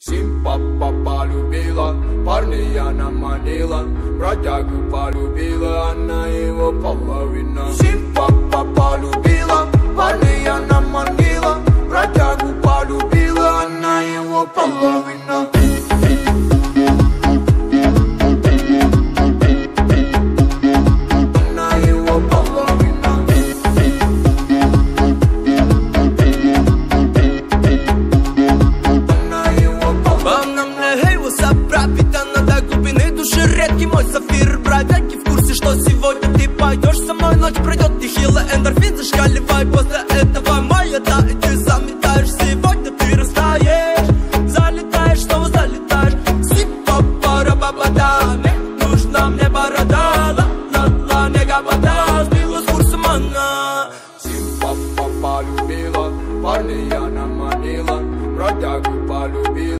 Симпа полюбила, парня она манила, бродягу полюбила, она его половина. Симпа полюбила, парня она манила, бродягу полюбила, она его половина. Редкий мой сафир, бродяги в курсе, что сегодня ты пойдешь со мной. Ночь пройдет, нехило, эндорфин зашкаливай. После этого моя, да, иди